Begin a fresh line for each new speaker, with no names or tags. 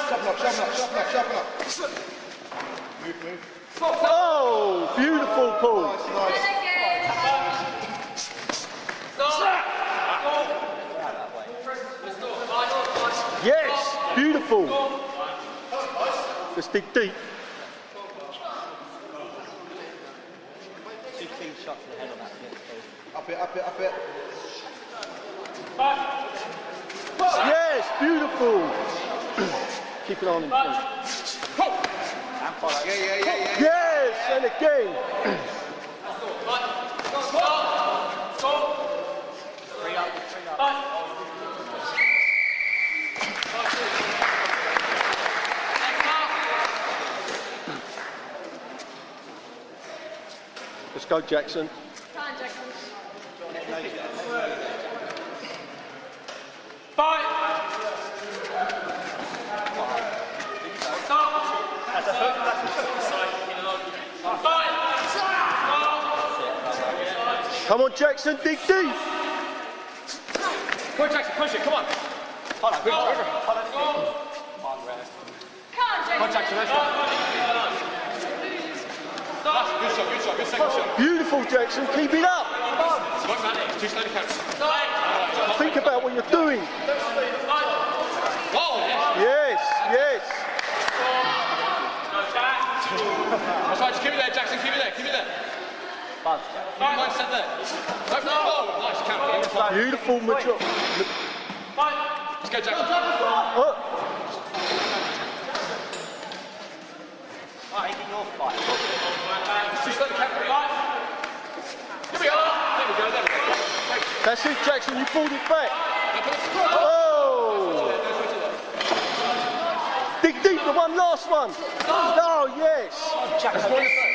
Sharpen up. Move.
Oh, beautiful pull.
Nice.
Yes, beautiful. Just dig deep.
2 clean shots to the head on that.
Up it.
Yes, beautiful. Keep it on in front.
Yeah.
Yes, and again.
Bring up.
Let's go, Jackson.
Come on, Jackson.
Fight! Stop!
That's a hook.
Fight!
Come on, Jackson, dig deep.
Come on, Jackson, push it, come on.
Hold on,
Come on,
Jackson.
let's go. Good shot, good second shot.
Beautiful, Jackson, keep it up.
Smoke man, it's too slow to catch.
Think about what you're doing.
Oh,
Yes.
that's right, just keep it there, Jackson, keep it there.
Buzz.
Nice, set there. Oh, nice count.
Beautiful, mature.
Let's go, Jackson.
Oh,
Making your fight.
Too slow to catch. Here we go. There we go.
that's it, Jackson, you pulled it back. Oh! Dig deep, the last one. Oh, yes.
Jackson.